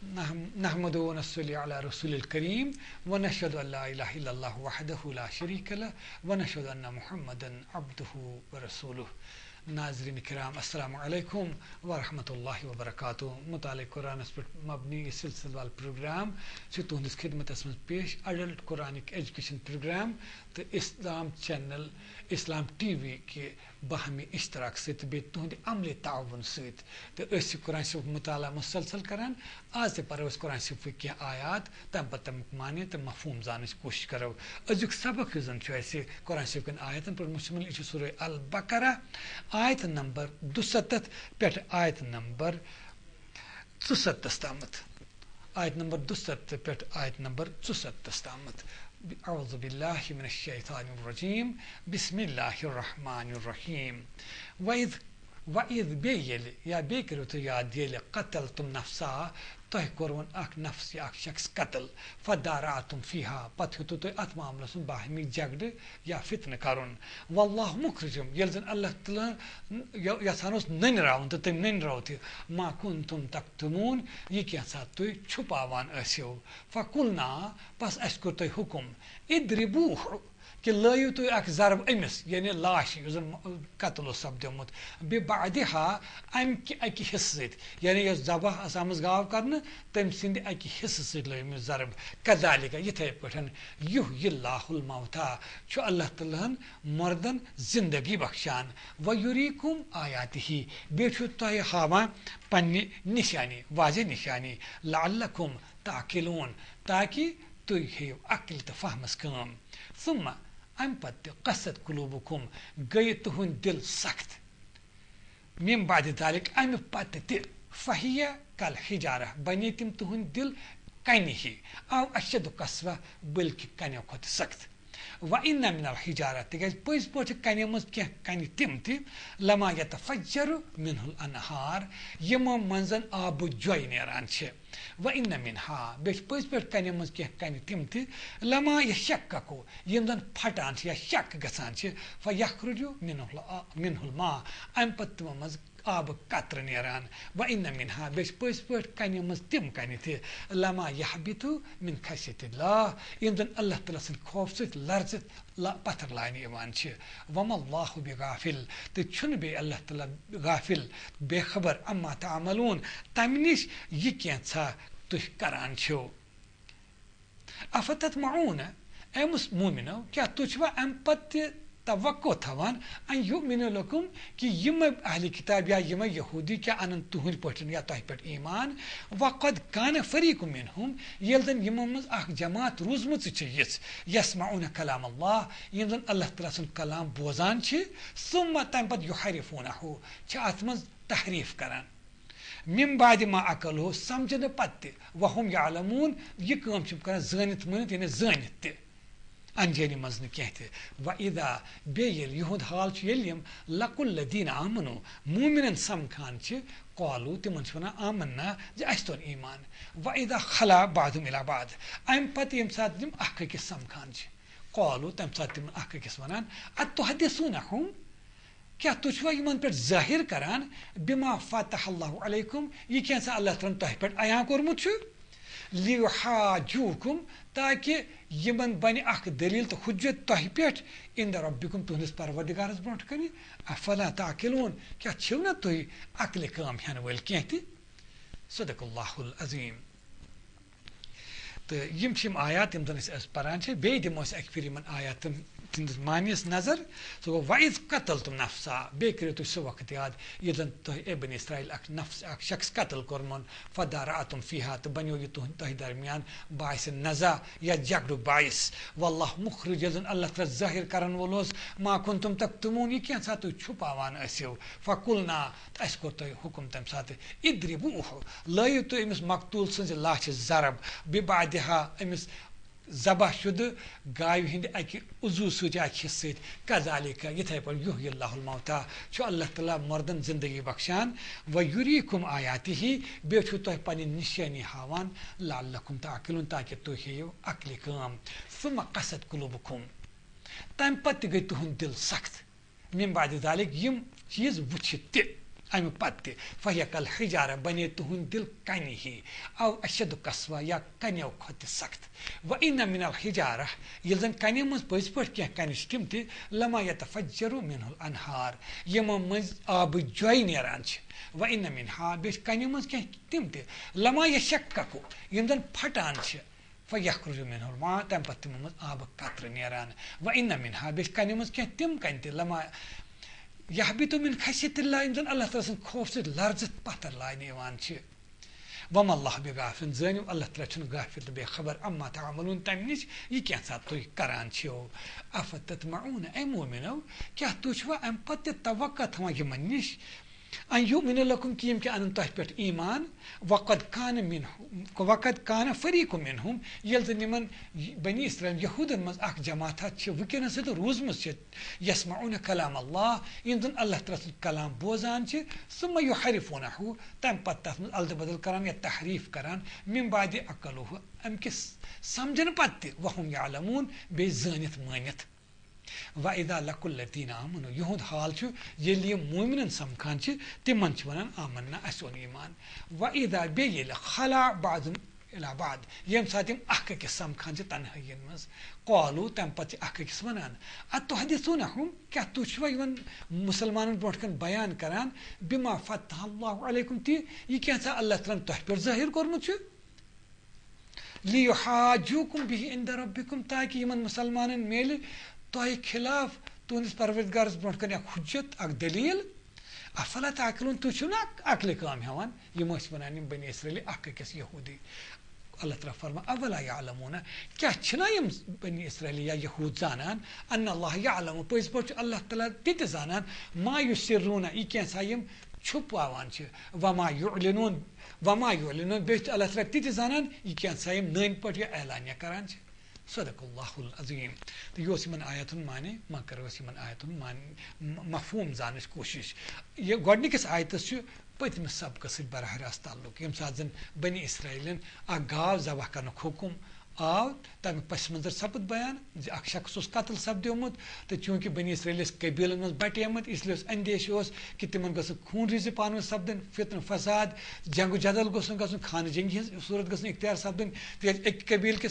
नहमदु व नस्सली अला रसूलिल करीम व नशहदु अल्ला इलाहा इल्लल्लाह वहदहु ला शरीक लह व नशहदु अन्ना मुहम्मदन अब्दुहु व रसूलुहु। नाज़रीन किराम अस्सलामु अलैकुम व रहमतुल्लाहि व बरकातुहू। मुताले-ए-कुरान पर मबनी इस सिलसिलेवार प्रोग्राम से तुहंदिस खिदमतस मं पेश अडल्ट कुरानिक एजुकेशन प्रोग्राम तो इस्लाम चैनल इस्लाम टीवी के बाहमी इश्तराक सहित बे तुहंद अमले ताउन सहित तो अस कुरान शरीफ मुताला मुसलसल करान। आज ते परो कुरान शरीफ की आयात तम पतम माने तो मफहूम जानने की कोशिश करो। अजुक सबक जन ऐसे कुरान शरीफ के आयतन पर मुश्तमिल सूरह अल बकरा आयत नंबर 62 पे आयत नंबर 64 तामत। आयत नंबर 62 पे आयत नंबर 64 तामत। अऊज़ु बिल्लाहि मिनश शैतानिर रजीम बिस्मिल्लाहिर रहमानिर रहीम। वइद बेयल या बेकर तो याद येले कतल तुम नफ्सा तो कोरवन अख नफ्स या शख्स कतल फदारातुम फीहा पथ तो अत मामलसुन बाहमी जगड या फितन करुन वल्लाह मुखरिजुम यलजन अल्लाह तआला यसानोस नन राउन तो नन राउत मा कुंतुम तक्तुमून ये क्या सा तो छुपावान असियो फकुलना बस अस्को तो हुकुम इद्रिबूह कि लयू तो अख जरब अमिस यानी लाश कतल सपदमुत बेबादिहा अम अकि हिस्से यानी यह जबह आमज गाव कर तम सिंद अकि हिस्से सत लयमिस जरब कदालिका यथे पठन युह्यिल्लाहुल मौता छु अल्लाह तआला मर्दन जिंदगी बख्शान व युरीकुम आयातिही बेछु तय हावा पन्नी निशानी वाजे निशानी लअल्लकुम ताकिलून ताकि तुय हे अक्ल त फहमस काम सुम्मा अम पत्ते कसत कुलूबुकुम गई तुहुन दिल सख्त मिम बाद तालिक अम पत्ते फहिया कल हिजारा बनी तिम तुहुन दिल कनि ही आव अशद कसवा बल्कि कने खत सख्त व इन्ना मिनल हिजारा तिगज पइस पोच कने मस के कनि तिम ति लमा यतफज्जरु मिनहुल अनहार यम मंजन आब जोय नेरान छे व इन मिनहा बेच पइस पेट कने मस के कने तिम ति लमा यशक्कको यमदन फटान या शक गसान छे फयखरुजु मिनहुल मा अम पत्तम मस आब कत्र नेरान व इन मिनहा बेच पइस पेट कने मस तिम कने ति लमा यहबितु मिन खशयतिल्लाह यमदन अल्लाह तआला सन खौफ से लरजत ला पत्थर लाने यवान छे वमल्लाहु बिगाफिल तो छुन बे अल्लाह तआला गाफिल बेखबर अम्मा तामलून तमनिश ये कैसा तुह करान छो अफततमऊन ए मुमिनो क्या तुझवा अम पत्य तवक्को थवान अन युमिनु लकुम कि यम अहली किताब या यम यहूदी क्या अनन तुहुन पठन या तह पट ईमान वक़द कान फरीक मिनहुम यलदन यममज अख जमात रोजमत छ यस्माउन कलाम अल्लाह यमदन अल्लाह तआला सन कलाम बोजान छ सुम्मा तम पत युहरिफुनहु छ अतमज तहरीफ करन मिम बाद मा अकल हो समझन पत्ते वहुम यालमून ये काम छ करन जानत मनत यानी जानत अंजनी मजन कहते व इदा बेयल यहुद हाल यम लकुल लदीन आमनु मुमिनन समखान छ qalu तिमन छना आमन्ना जे अस्तोन ईमान व इदा खला बादुम इला बाद अम पत यम सात दिम अख के समखान छ qalu तम सात दिम अख के वनान अतहदिसुनहुम क्या तुझवा यमन पे जाहिर करान बिमा फतहल्लाहु अलैकुम ये कैसा अल्लाह तआला तह पे आया कोरमुत छ लिहाजुकुम ताकि यमन बन अख दलील तो हुज्जत तह पे इंद रब्बिकुम तुहनिस परवरदिगारस ब्रोट कनी अफला ताकिलून क्या छिव न तुय अक्ल काम हन वल कहती सदकल्लाहुल अजीम। तो यम छिम आयात यम जन अस परान छ बे दिमोस एक फिर यमन आयात तिंदस मानिस नजर सो वाइज कतल तुम नफ्सा बेकर तो सो वक्त याद यदन तो इब्न इस्राइल अक नफ्स अक शख्स कतल करमन फदारातुम फीहा तो बनियो ये तो दरमियान बाइस नजा या जगड़ बाइस वल्लाह मुखरिज यदन अल्लाह तआला जाहिर करन वलोस मा कुंतुम तक्तुमून ये क्या सा तो छुपावान असियो फकुलना असको तो हुकुम तम साथ इद्रिबूह लय तो इमस मक्तूल सज लाश जरब बिबादिहा इमस जबह शुद्ध गाय हिंद अकि उजू सूच हिस्से कजालिका यथे पर युह्यिल्लाहुल मौता छु अल्लाह तआला मर्दन जिंदगी बख्शान व युरीकुम आयातिही बेछु तो पनि निशानी हावान लअल्लकुम ताकिलून ताकि तो हेयो अक्ल काम सुम्मा कसत कुलुबुकुम तम पत गई तुहुन दिल सख्त मिन बाद जालिक यम चीज वुछित अमि पत्ते फयकल हिजारा बने तुहुन दिल कनि ही औ अशद कसवा या कन्यो खत सख्त व इन मिनल हिजारा यलजन कनि मज पज पट के कनि स्टिमति लमा यतफज्जरु मिनल अनहार यम मज आब जोय नेरान छ व इन मिनहा बेश कनि मज के तिमति लमा यशक्कु यमजन फटान छ फयखरुजु मिनल मा तम पत्ति मज आब कत्र नेरान व इन मिनहा बेश कनि मज के तिम कंति लमा यहबितु मिन खशियतिल्लाह इंजन अल्लाह ताला सन खौफ से लर्जत पत्थर लाने यवान छ वम अल्लाह बिगाफिल जानिम अल्लाह ताला छन गाफिल बे खबर अम्मा तअमलून तमनिश ये क्या सा तो करान छो अफततमऊन ऐ मोमिनो क्या तुछवा अम पत्ते तवक्का थमा ये मनिश अन युमिन लकुम किम के अनंत पेट ईमान वक़द कान फरीक मिनहुम यल्द निमन बनी इस्राइल यहूदन मज अख जमात छ वकन से तो रोजमस छ यसमाउन कलाम अल्लाह इंदन अल्लाह ताला कलाम बोजान छ सुम युहरिफुनहु तम पत्ता अलद बदल करान या तहरीफ करान मिन बादि अकलुहु अम के समझन पत्ते वहुम यालमून बेजानित मानित वाइदा लकुल्लदीन आमनु यहुद हाल छु येलिय मोमिनन समखान छ तिमन छ वनन आमन्ना असोन ईमान वाइदा बेयल खला बादुम इला बाद यम सातिम अख के समखान छ तनहयन मस qalu तम पति अख के वनन अतहदिसुनहुम क्या तुछवा यवन मुसलमानन बोटकन बयान करान बिमा फतह अल्लाह अलैकुम ती ये क्या सा अल्लाह तआला तह पर जाहिर करनु छ लियुहाजुकुम बिहि इंद रब्बिकुम ताकि यमन मुसलमानन मेल तोय खिलाफ तुनिस परवरदिगारस ब्रोट कन हुज्जत अक दलील अफला ताकलून तु छुना अकल काम हवन यमस बनानी बनी इसराइल अक किस यहूदी अल्लाह तआला फरमा अवला यालमून क्या छना यम बनी इसराइल या यहूद जानन अन अल्लाह यालमु पइस पच अल्लाह तआला तित जानन मा युसिरून ई क्या सायम छुपावान छ वमा युलिनून बेत अल्लाह तआला तित जानन ई क्या सायम नैन पट या ऐलानिया करान छ सदकुल्लाहुल अज़ीम तो यो सिमन आयतुन माने मा करो सिमन आयतुन मान मफहूम जानस कोशिश ये गॉडनिकस आयतस छ पतिम सबक से बरह रास्त ताल्लुक यम साजन बनी इस्राइलन आ गाव जबह करन हुकुम आव तम पस मंजर सपद बयान जे अख शख्स उस कत्ल सपद्योमुत तो चूंकि बनी इस्राइलिस कबीलन में बटेमत इसलिए अंदेश कि तिमन गस खून रिज पान सपदन फितन फसाद जंग जदल गस खान जंगी सूरत गस इख्तियार सपदन एक कबील के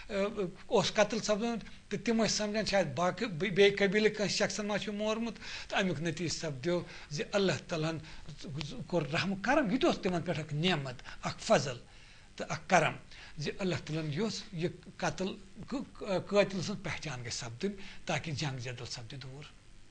कत्ल सपदन तो तिम समझान शायद बाकी बे कबील शख्सन मा मोरमुत तो अमुक नतीज सपद्यो जे अल्लाह ताला कोर रहम करम ये तिमन पे नेमत अख फजल तो अख करम जे अल्लाह ताला ये कत्ल कातिल सं पहचान गई सपदन ताकि जंग जदल सपद दूर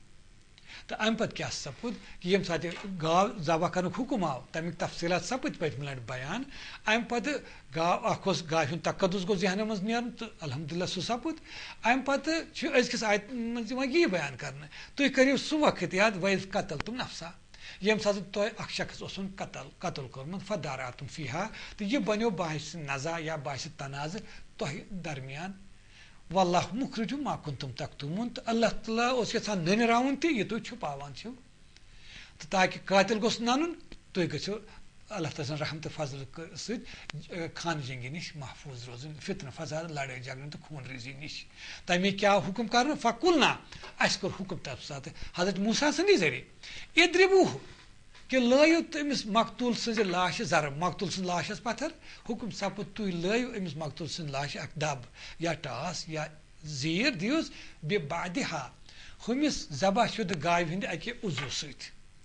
तो अम पत क्या सपुद कि यम साथ गाव जबह कर हुकुम आव तमिक तफसीलात सपद पे लट बयान अम पत गाव अखोस गाव तकदुस गो जहन मज नेरन तो अल्हम्दुलिल्लाह सु सपुद अम पत अजकिस आयत मज ये बयान करने तुम करियो सु वक्त याद वैज कतल तुम नफसा यम साथ तो अख शख्स कतल कर्मुत फदारातुम फीहा तो ये बनो बाहिस नजा या बाहिस तनाज तो दरमियान वल्लाह मुखरिजु मा कुंतुम तक्तुमून तो अल्लाह ताला ओस यछान ननराउन ति ये तुम छुपावान छो तो ताकि कातिल गोस नानुन तुम गछो अल्लाह ताला रहमत फजल सद खान जंगी निश महफूज रोजन फितन फसाद लड़ाई झगड़े तो खून रेजी निश तमे क्या हुक्म करन फकुलना अस्कर हुक्म तब साथ हजरत मूसा सनी जरिए इद्रिबू कि लायो तमिस मकतूल सज लाश जरब मकतूल सज लाशस पत्थर हुक्म सपुत तुम लायो अमिस मकतूल सज लाश अक दब या टास या जीर दियोस बे बादिहा हुमिस जबा शुद गाय हिंद अके उजू सत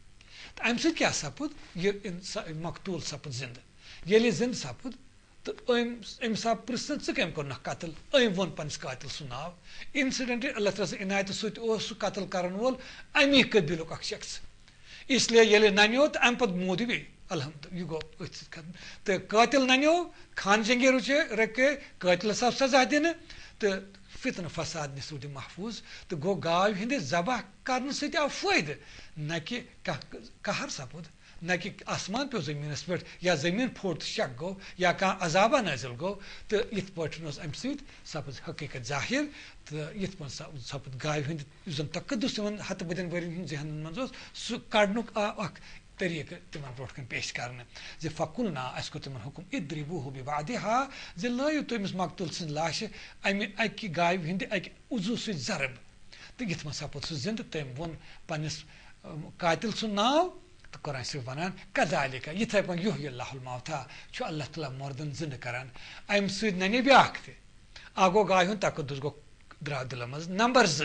अम सत क्या सपुद ये मकतूल सपुद जिंद ये जिंद सपुद तो अम सा प्रश्न च कम कर कतल अम वो पन्स कातिल सु नाव इंसिडेंट अल्लाह ताला इनायत सत सु कतल करन वोल अमी कबीलुक अख शख्स इसलिए ये ननियो तो अम पत मोदी भी अल्हम्दुलिल्लाह यू गो तो कातिल ननियो खान जंगी रुचे रखे कातिल सब सजा दिन तो फितन फसाद निसूद महफूज तो गो गाव हिंद जबह कर फायद न कि कहर सपुद न कि आसमान पे जमीन पे या जमीन फोट शक गो या कह अजाबा नाजिल गो तो इत पे अम सपद हकीकत जाहिर तो इत पे सपद गाव हिंद जन तकदुस हत बदन वर जहन मज सह कड़नुक तरीक तिमन ब्रोट कन पेश करने जे फकुलना अस्को तिमन हुकुम इद्रिबूहु बिबादिहा जे लायो तमिस मकतूल सिन लाश अमि अकि गाय हिंद अकि उजू सु जरब तो यथ मसा पत सु जिंद तम वन पनिस कातिल सु नाव तो कुरान शरीफ वनान कदालिका यिथे पन युह्यिल्लाहुल मौता छु अल्लाह तआला मर्दन जिंद करान अम सुद नने ब्याख ते आगो गाय हुन तकद्दुस गो द्राव दिल मज नंबर 2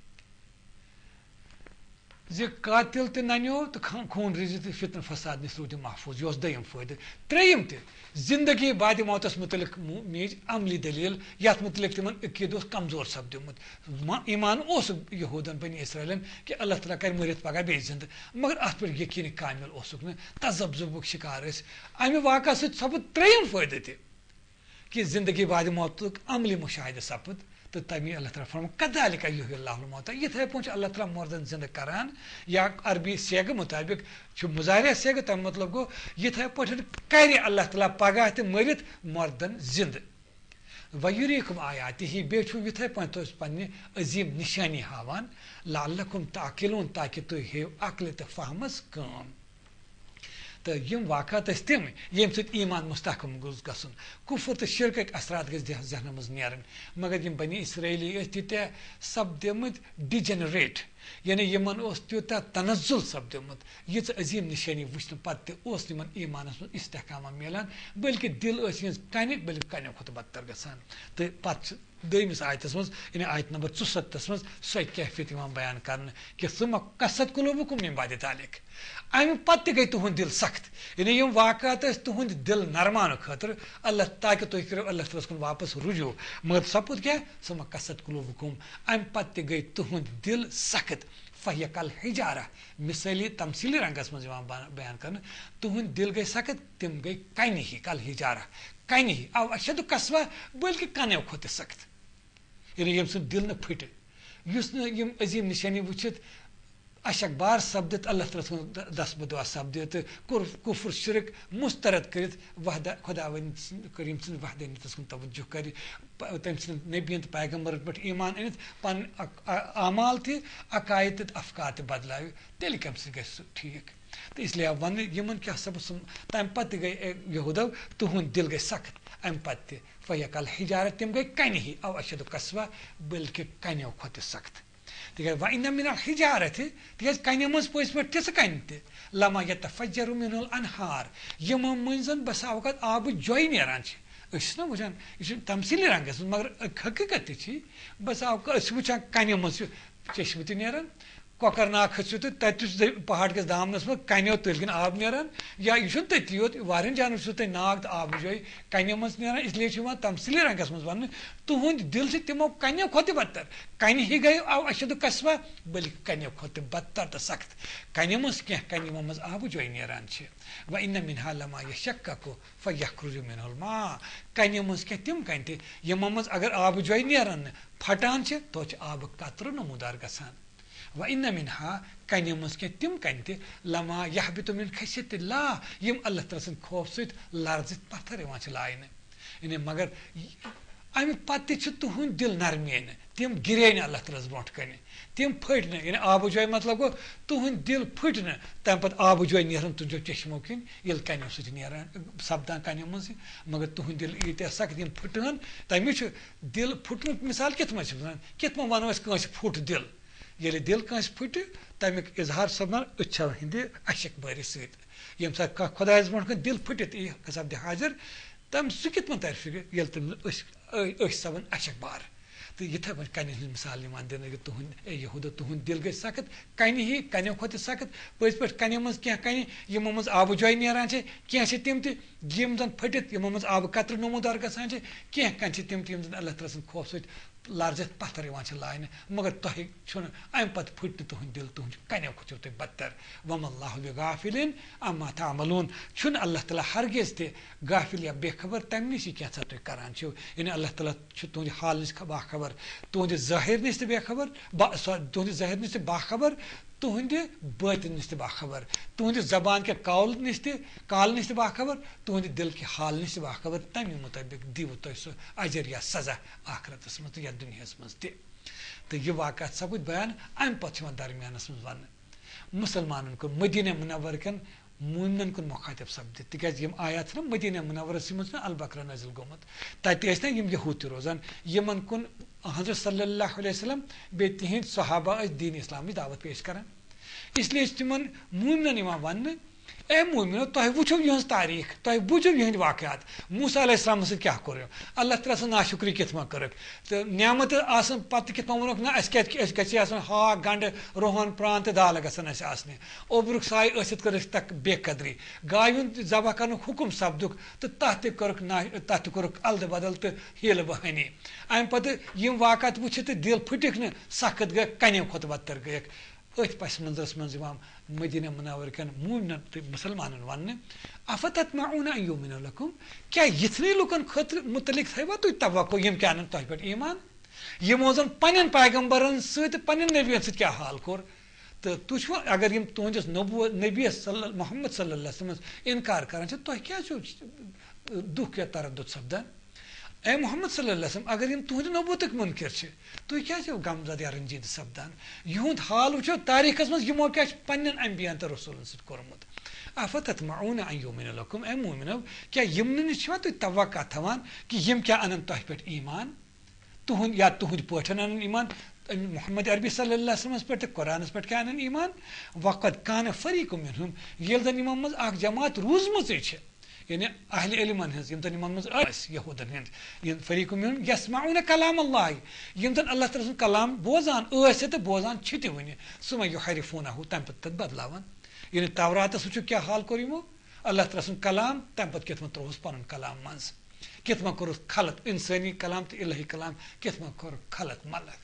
जे कातिल ते नन्यो तो खून रिजी ते फितन फसाद निस रूद महफूज योस दयम फायदे त्रेयम ते जिंदगी बाद मौतस मुतलिक मीज अमली दलील यात मुतलिक तिमन अकीदोस कमजोर सपदुमत ईमान ओस यहूदन बनी इसराइलन कि अल्लाह तआला कर मरित पगा बे जिंद मगर अत पर यकीन कामिल ओसुक न तजब्जुबुक शिकार अस अमि वाका से सब त्रेयम फायदे ते कि जिंदगी बाद मौतुक अमली मुशाहिद सपद तो तमी अल्लाह तआला फरमान कदालिका युह्यिल्लाहुल मौता यथे पहुंच अल्लाह तआला मर्दन जिंद करान या अरबी सेग मुताबिक छु मुजारिया सेग तम मतलब गो यथे पहुंच करे अल्लाह तआला पगा ते मरित मर्दन जिंद वयुरीकुम आयातिही बेछु यथे पहुंच तो पन्ने अजीम निशानी हावान लअल्लकुम ताकिलून ताकि तो हे अक्ल ते फहमस काम तो यम वाक़त तम ये ईमान मुस्तहकम गुज गसन कुफर तो शिरक असरात गज जहन मज नेरन मगर यम बनी इसराइली तीत सपदमत डिजेनरेट यानी यमन त्यूता तनजुल सपदमत ये अजीम निशानी वुचन पत ईमानस मज इस्तेहकाम मिलान बल्कि दिल कन बल्कि कनो खुद बदतर गसान तो पत दमिस आयतस मज यानी आयत नंबर 74 मज सो कैफियत बयान कर कि सुम कसत कुलूबुकुम मिन बादि तालिक अमि पत गई तुहद दिल सख्त यानी यम वाक़ात तुहद दिल नरमान खतर अल्लाह ताकि तुम करो अल्लाह तआला कुन वापस रुजू मगर सपुद क्या सुम कसत कुलूबुकुम अमि पत गई तुहद दिल सख्त फहिय कल हिजारा मिसाली तमसीली रंगस मज बयान कर तुहद दिल गई सख्त तिम गई कन ही कल हिजारा कन ही अब अशद कसवा बल्कि कनो खोत सख्त यानी यम सु दिल न फट युस न यम अजीम निशानी वुचित अशकबार सपदित अल्लाह तआला दस बदुआ सपदित कुफर शिरक मुस्तरद कर वहदा खुदा करीम सद वहदानियतस कुन तवज्जो कर तम नबियन पैगम्बर पे ईमान अनित पन अमाल थे अकायद अफकार ते बदलाव तेल कम से गस ठीक तो इसलिए वन यमन क्या सब तम पत गई यहूदव तुहद दिल गई सख्त अम पत फयकल हिजारत तम गई कन ही अव अशद कसवा बल्कि कनो खोत सख्त तिक वन मिन हिजारत तिक कन मज पज पे तिस कन तमा यतफज्जरु मिनुल अनहार यम मजन बस अवकत आब जोय नेरान ना वुचान यह तमसीली रंगस मगर हकीकत बस वुचान कन मज चश्म त नेरान कोकरनाग खसो तो तत पहाड़ के दामनस मज कनो तलकिन आब नेरान या यह तथी योत वारियन जान वो तुम नाग तो आब जोय कनो मज नेरान इसलिए तमसीली रंगस मज वन तुहद दिल से तिमो कनो खोत बदतर कन ही गई अव अशद कसवा बल्कि कनो खोत बदतर तो सख्त कन मज क्या कन मज आब जोय नेरान व इन मिनहा लमा यशक्कु फयखरुजु मिनहुल मा कन मज क्या तिम कन यमो मज अगर आब जोय नेरान फटान तो आब कतर नमूदार गसान व इन मिनहा कन मज क्या तिम कन लमा यहबितु मिन खश्यतिल्लाह यम अल्लाह तआला सद खौफ सत लर्जित पत्थर लाइन यानी मगर अमि पत तुहद दिल नरमे तम गिरे न अल्लाह तआला ब्रोट कन तम फट न यानी आब जोय मतलब गो तुहद दिल फट न तम पत आब जोय नेरान तुझो चश्मो किन ये कनो सत नेरान सपदान कनो मज मगर तुहद दिल ईत्या सख्त यम फटान तमि दिल फुटन मिसाल कित मज कित वनो कस फुट दिल ये दिल कस फुट तमिक इजहार सपदान अच्छो हिंद अशक बारी सत यम सा खुदायस ब्रोट दिल फुटित सपद हाजिर तम सह कित तर फिर ये तम सपन अशक बार तो इथे पे कन मिसाल दिन तुहद यहूद तुहद दिल गई सख्त कन ही कनो खोत सख्त पज पे कन मज क्या कन यमो मज आब जोय नेरान क्या तम तम जन फटित यमो मज आब कतर नमूदार गसान क्या कन तम तम जन अल्लाह तआला सद खौफ सत लर्जित पत्थर लाइन मगर तुम अम पे फुट तुहद दिल तुहद कनो खोचो तुम बदतर वमल्लाहु बिगाफिलिन अम्मा तामलून छुन अल्लाह तआला हरगिज ते गाफिल या बेखबर तम नश क्या तुम करान यानी अल्लाह तआला तुहद हाल नश बाखबर तुहद ज़ाहिर नश बेखबर तुहद ज़ाहिर नश बाखबर तुहद बातिन नश बाखबर तुहद जबान के काल नश बाखबर तुहद दिल के हाल नश बाखबर तमे मुताबिक दिव तुम सह अजर या सजा आखरतस मज या दुनिया मज तो यह वाक़ सपद बयान अम पे दरमियानस मज वन मुसलमान कुन मदीना मुनव्वर कन मोमिनन कुन मुखातिब सपदित तिकाज यम आयात ना मदीना मुनव्वरस मज अल बकरा नाजिल गोमत तत ना यम यहूद रोजान यमन कुन हजरत सल्लल्लाहु अलैहि वसल्लम बे तिहिंद सहाबा दीन इस्लामी दावत पेश करान इसलिए तिमन मोमिनन यिवान वन्ने ए मोमिनो तोह वुचो यहज तारीख तोह बुझो यहंद वाकयात मूसा अलैहिस्सलाम से क्या करो अल्लाह तआला से नाशुक्री कितमा करक तो नियामत आसन पत कितमा वनक ना अस गछि आसन हाक गंड रोहन प्रान तो दाल गसन अस आसने ओबरुक साय असित कर तक बेकदरी गायुन जबा करन हुकुम सब्दुक तो तत करक ना तत करक अलद बदल तो हेल बहानी अम पत यम वाकत वुचित दिल फुटिक न सख्त ग कने खत बदतर गयक अथ पस मंजरस मन मदीना मुनव्वर कन मोमिनन तो मुसलमानन वन्ने अफततमऊन अन युमिनु लकुम क्या इतने लुकन खतर मुतलिक थवा तुम तवक्को यम क्या तह पे ईमान यमो जन पन्न पैगम्बरन सत पन्न नबियन सत क्या हाल कोर तो तुझ अगर यम तुहस नबी मोहम्मद सल्लल्लाहु अलैहि वसल्लम इनकार करान तुह क्या दुख या तरद्दुद सपदान ए मोहम्मद सल्लल्लाहु अलैहि वसल्लम अगर यम तुहद नबूतक मुनकिर तुह क्या गमजद या रंजीद सपदान युंद हाल वो तारीखस मज यमो क्या पन्न अम्बियान तो रसूलन सत कोरमुत अफततमऊन अन युमिनु लकुम ए मोमिनो क्या यमन निश्वा तुह तवक्का थवान कि यम क्या अनन तह पे ईमान तुहद या तुहद पठन अनन ईमान मोहम्मद अरबी सल्लल्लाहु अलैहि वसल्लम पे कुरान पे क्या अनन ईमान वक़द कान फरीकुम मिनहुम येल दन इमाम मज आख जमात रोजमज यानी अहले इल्मन हज यम तन इमान मज यहूदन हंद यम फरीकुम मिनहुम यस्माउन कलाम अल्लाह यम तन अल्लाह तआला कलाम बोजान तो बोजान छिति वने सुमा युहरिफुनहु तम पत बदलावन यानी तौरातस वुचु क्या हाल कोर यमो अल्लाह तआला कलाम तम पत कितम त्रोस पन कलाम मंज कितम कोर खलत इंसानी कलाम तो इलाही कलाम कितम कोर खलत मलक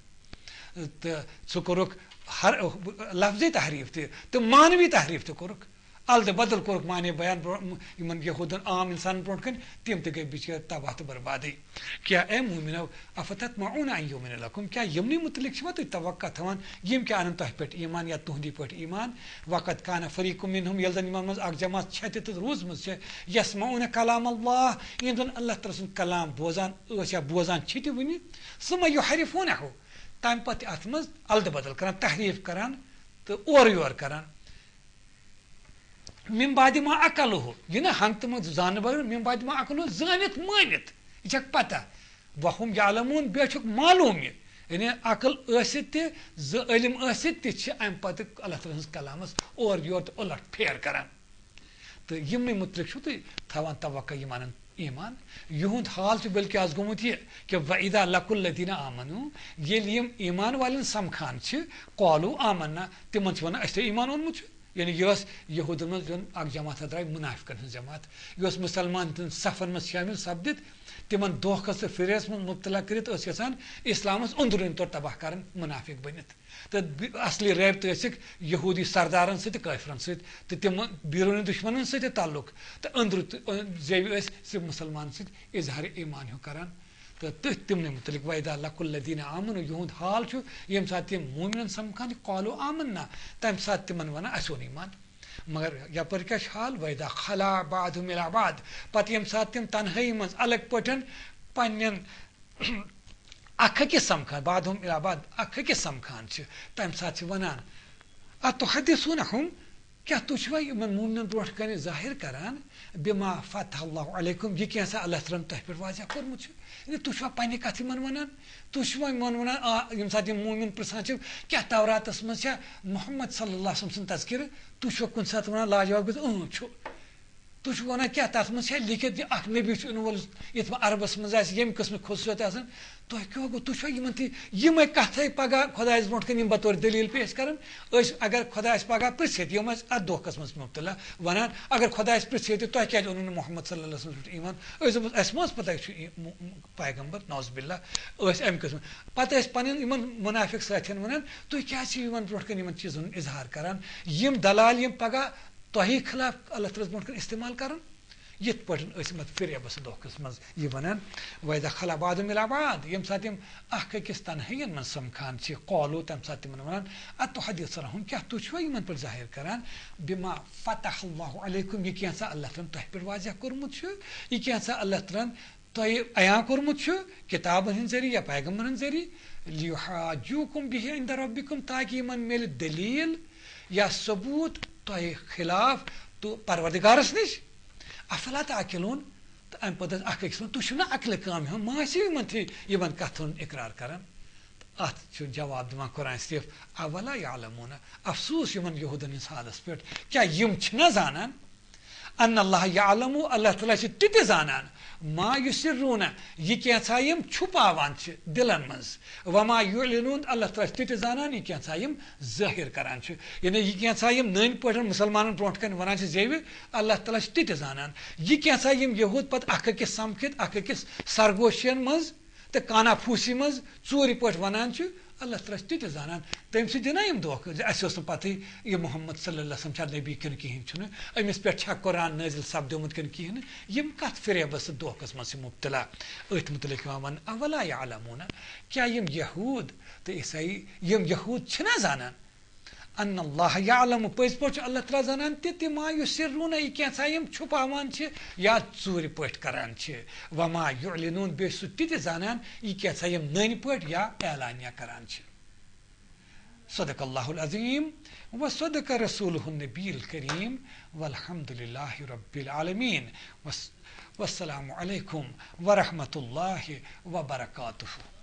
तो सो कोरक हर लफ्ज़ी तहरीफ तो मानवी तहरीफ तो कोरक अलद बदल कोरक माने बयान इन यहूदन आम इंसान ब्रोट कन तम तो गई बिचार तबाह तो बर्बादी क्या ए मोमिनो अफततमऊन अन युमिनु लकुम क्या यमनी मुतलिक छवा तुम तवक्का थवान यम क्या अनन तह पे ईमान या तुहदी पे ईमान वक़द कान फरीकुम मिनहुम यलदन इमान मज अक जमात छति तो रोज मज यस्माउन कलाम अल्लाह यम अल्लाह तआला कलाम बोजान या बोजान छिति वनी सुमा युहरिफुनहु तम पत अत मज अलद बदल करान तहरीफ करान तो और योर करान मिम बादिमा अकल हो यह ना हंग तम जान बगैर मिम बादिमा अकल हो जानित मानित यह पता वहुम यालमून बेचुक मालूम यानी अकल इल्म अम पत अल्लाह तआला कलामस और योर तो उलट फेर करान तो यमन मुतलिक तुम थवान तवक्का ईमान ईमान युंद हाल बल्कि आज गोमुत यह कि वइदा लकुल्लदीना आमनु ये ईमान वालन समखान कौलू आमन्ना तिमन वन अस ईमान ओनमुत यानी यह यहूदन मज अक जमात द्राय मुनाफिकन हज जमात यह मुसलमान सफन मज शामिल सपदित तिमन धोखस तो फिरेस मज मुब्तला कर इस्लामस अंदरून तौर तबाह कर मुनाफिक बनित तो असली रैबत यहूदी सरदारन काफिरन तो तिम बीरूनी दुश्मन सत ताल्लुक तो अंदर जेव मुसलमान इजहार ईमान हो करान तो तथ तिमन मुतलिक वैदा लकुल्लदीना आमनु युंद हाल यम सात तिम मोमिनन समखान कौलू आमन्ना तम सात तिमन वना अस ओन ईमान मगर यपर क्या हाल वैदा खला बादहुम इला बाद पत यम सात तिम तन्हाई मज अलग पटन पन्न अखि समखान बादहुम इला बाद अखि समखान तम सात वनान अतुहद्दिसूनहुम क्या तुझवा इन मोमिनन ब्रोट कन जाहिर करान बिमा फतहल्लाहु अलैकुम यह क्या अल्लाह तआला तह पे वाज़ह कोरमुत तुझवा पन्ने कथ वनान तुझवा वनान यम सात मोमिन प्रसान क्या तौरातस मज मोहम्मद सल्लल्लाहु अलैहि वसल्लम तज़किर तुझवा कुन सात वनान लाजवाब तुझ वन क्या तथ मज लिखित अख नबी वोल ये अरबस मज यम किस्म खूबसूरत तुह क्या गो तुझ यम कथ पगह खुदायस ब्रोट कन बतौर दलील पेश कर अगर खुदायस पगह पृछित यम अत धोखस मज मुब्तला वनान अगर खुदायस पृछित तुह क्या ओन मोहम्मद सल्लल्लाहु अलैहि वसल्लम ईमान अस पता पैगम्बर नौज़बिल्ला अम किस्म पत पन मुनाफिक साथियन वनान तुह क्या ब्रोट कन चीजन इजहार करान यम दलाल यम पगह तोही खिलाफ अल्लाह तआला ब्रोट इस्तेमाल कर ये पे फिरेबस धोखस मज यह वनान वैदा खला बादहुम इला बाद यम सात अकिस तन्हाइन मन समखान कौलू तम सात तिमन वनान अतुहद्दिसूनहुम क्या तुझवा इन पर जाहिर करान बिमा फतहल्लाहु अलैकुम यह क्या अल्लाह तआला तह पर वाज़ह कोरमुत यह क्या अल्लाह तआला तह अया कोरमुत किताबन हंद जरिए या पैगम्बरन जरिए लियुहाज्जुकुम बिहि इंद रब्बिकुम ताकि इन मिल दलील या सबूत तह खिलाफ तो परवरदिगारस नश अफला ताकिलून तो अम पे तुम अकल काम मासी इन कथन इकरार करान अत जवाब दिवान कुरान शरीफ अवला यालमून अफसोस यमन यहूदन इस हालस पे क्या यम छना जानन अन अल्लाह यालमु अल्लाह तआला छ तित जानन मा युसिरून ये कैसा यम छुपावान छ दिलन मज वमा युलिनून अल्लाह तआला तित जानन ये कैसा यम जाहिर करान छ यानी ये कैसा यम नन पटन मुसलमानन ब्रोंट कन वनान छ जेवि अल्लाह तआला तित जानन ये कैसा यम यहूद पत अक समखित अक सरगोशियन मज तो काना फूसी मज चोरी पट वनान छ अल्लाह तआला तित जानन तम से दिना यम दोख अस पता ये मोहम्मद सल्लल्लाहु अलैहि वसल्लम नबी कन कहीं छुन अमिस पे कुरान नाजिल सपदोमुत कन कहीं यम कत फिरेबस दोखस मस मुब्तला अथ मुतलिक वन अवला यालमून क्या यम यहूद तो ईसाई यम यहूद छना जानन अन अल्लाह यालम पज पट अल्लाह तआला जानन तित मा युसिरून ये कैसा यम छुपावान छ या चोरी पट करान छ वमा युलिनून बे सु तित जानन ये कैसा यम नन पट या ऐलानिया करान छ सदक अल्लाहुल अज़ीम व सदक रसूलुहुन नबील करीम वल्हम्दुलिल्लाहि रब्बिल आलमीन वस्सलामु अलैकुम व रहमतुल्लाहि व बरकातुहू।